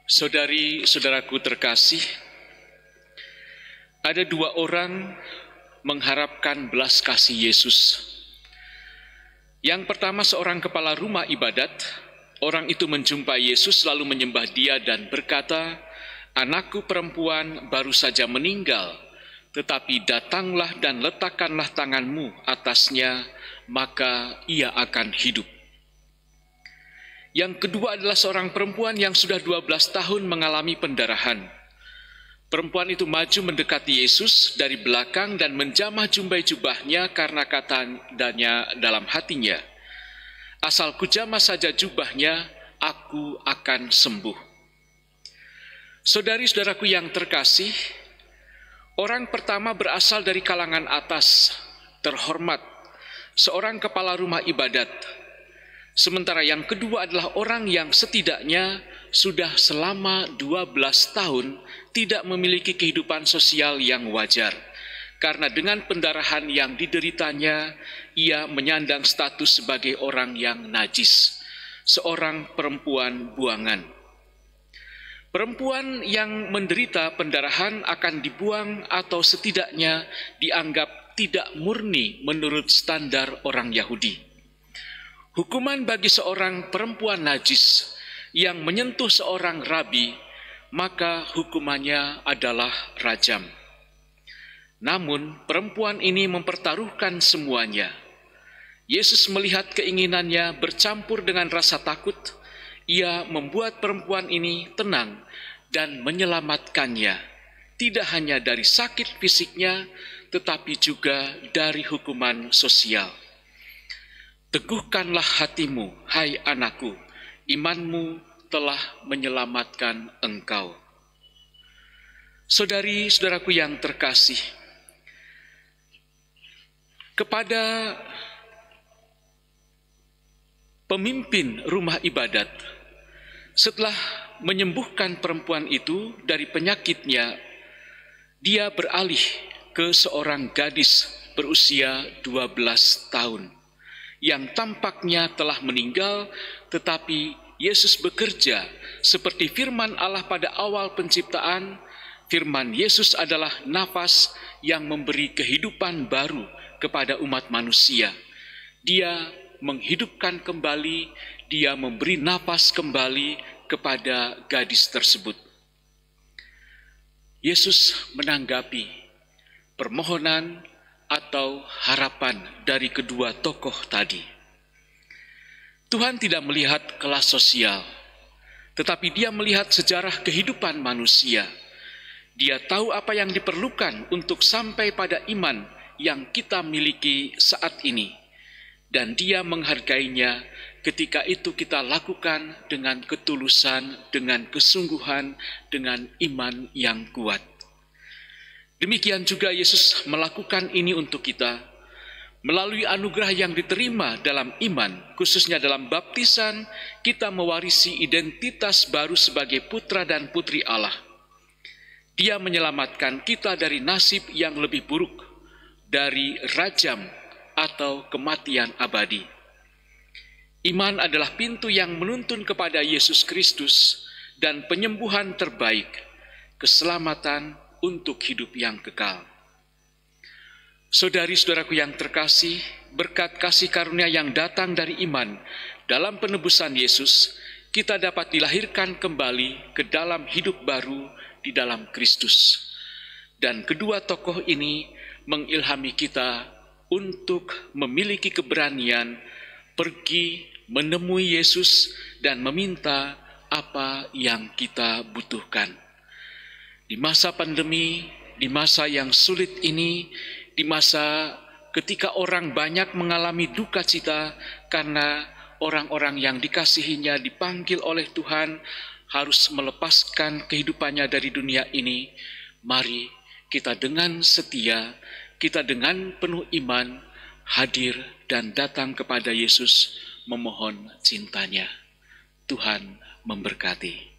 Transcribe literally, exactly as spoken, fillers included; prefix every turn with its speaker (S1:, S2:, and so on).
S1: Saudari-saudaraku terkasih, ada dua orang mengharapkan belas kasih Yesus. Yang pertama seorang kepala rumah ibadat. Orang itu menjumpai Yesus lalu menyembah Dia dan berkata, "Anakku perempuan baru saja meninggal, tetapi datanglah dan letakkanlah tanganmu atasnya, maka ia akan hidup." Yang kedua adalah seorang perempuan yang sudah dua belas tahun mengalami pendarahan. Perempuan itu maju mendekati Yesus dari belakang dan menjamah jumbai jubahnya karena katanya dalam hatinya, "Asal kujamah saja jubahnya, aku akan sembuh." Saudari-saudaraku yang terkasih, orang pertama berasal dari kalangan atas, terhormat, seorang kepala rumah ibadat. Sementara yang kedua adalah orang yang setidaknya sudah selama dua belas tahun tidak memiliki kehidupan sosial yang wajar. Karena dengan pendarahan yang dideritanya, ia menyandang status sebagai orang yang najis, seorang perempuan buangan. Perempuan yang menderita pendarahan akan dibuang atau setidaknya dianggap tidak murni menurut standar orang Yahudi. Hukuman bagi seorang perempuan najis yang menyentuh seorang rabi, maka hukumannya adalah rajam. Namun perempuan ini mempertaruhkan semuanya. Yesus melihat keinginannya bercampur dengan rasa takut. Ia membuat perempuan ini tenang dan menyelamatkannya, tidak hanya dari sakit fisiknya, tetapi juga dari hukuman sosial. "Teguhkanlah hatimu, hai anakku, imanmu telah menyelamatkan engkau." Saudari-saudaraku yang terkasih, kepada pemimpin rumah ibadat, setelah menyembuhkan perempuan itu dari penyakitnya, dia beralih ke seorang gadis berusia dua belas tahun yang tampaknya telah meninggal, tetapi Yesus bekerja seperti firman Allah pada awal penciptaan. Firman Yesus adalah nafas yang memberi kehidupan baru kepada umat manusia. Dia menghidupkan kembali, dia memberi nafas kembali kepada gadis tersebut. Yesus menanggapi permohonan atau harapan dari kedua tokoh tadi. Tuhan tidak melihat kelas sosial, tetapi Dia melihat sejarah kehidupan manusia. Dia tahu apa yang diperlukan untuk sampai pada iman yang kita miliki saat ini, dan Dia menghargainya ketika itu kita lakukan dengan ketulusan, dengan kesungguhan, dengan iman yang kuat. Demikian juga Yesus melakukan ini untuk kita. Melalui anugerah yang diterima dalam iman, khususnya dalam baptisan, kita mewarisi identitas baru sebagai putra dan putri Allah. Dia menyelamatkan kita dari nasib yang lebih buruk, dari rajam atau kematian abadi. Iman adalah pintu yang menuntun kepada Yesus Kristus dan penyembuhan terbaik, keselamatan untuk hidup yang kekal. Saudari-saudaraku yang terkasih, berkat kasih karunia yang datang dari iman dalam penebusan Yesus, kita dapat dilahirkan kembali ke dalam hidup baru di dalam Kristus. Dan kedua tokoh ini mengilhami kita untuk memiliki keberanian pergi menemui Yesus dan meminta apa yang kita butuhkan. Di masa pandemi, di masa yang sulit ini, di masa ketika orang banyak mengalami duka cita karena orang-orang yang dikasihinya dipanggil oleh Tuhan harus melepaskan kehidupannya dari dunia ini, mari kita dengan setia, kita dengan penuh iman, hadir dan datang kepada Yesus memohon cintanya. Tuhan memberkati.